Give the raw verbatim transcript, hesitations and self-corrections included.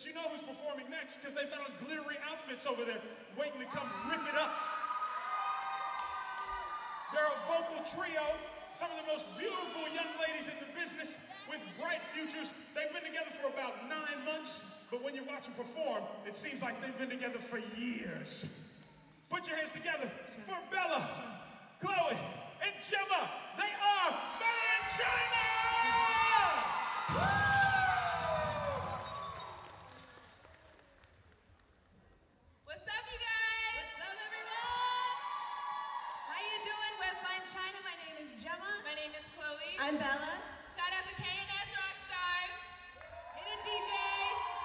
But you know who's performing next, because they've got on glittery outfits over there waiting to come rip it up. They're a vocal trio, some of the most beautiful young ladies in the business with bright futures. They've been together for about nine months, but when you watch them perform, it seems like they've been together for years. Put your hands together for Bella, Chloe, and Gemma. They are Fine Chynah! What's up, you guys? What's up, everyone? How you doing? We're Fine Chynah. My name is Gemma. My name is Chloe. I'm Bella. Shout out to K and S Rockstars. Hit it, D J.